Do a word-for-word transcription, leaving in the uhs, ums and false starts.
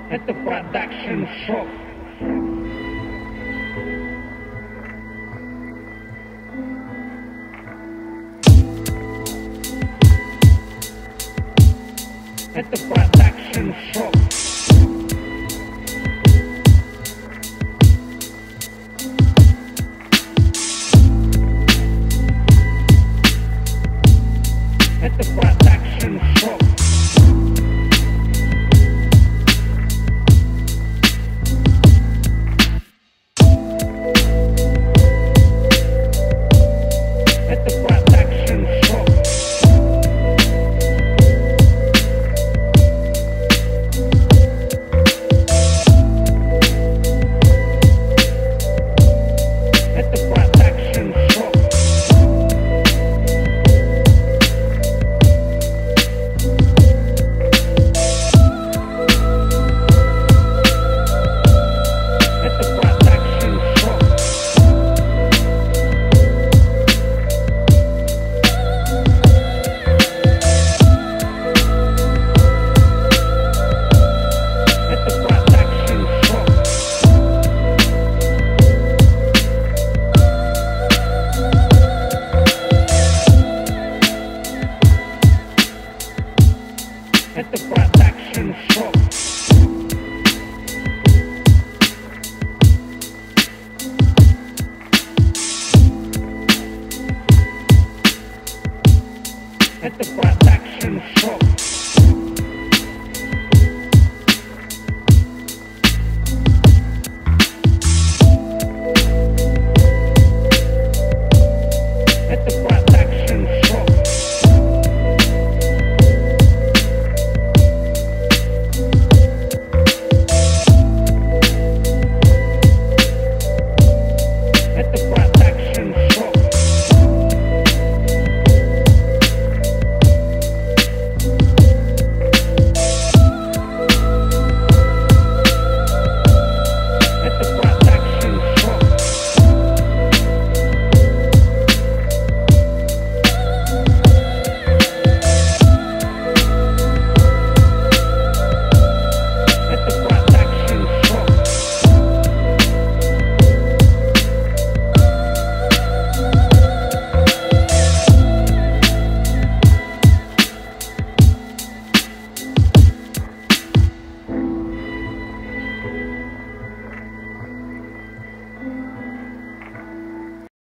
at the production shop. At the production shop. At the production shop. At the production shop. At the production shop. At the production shop. At the production shop. At the production shop.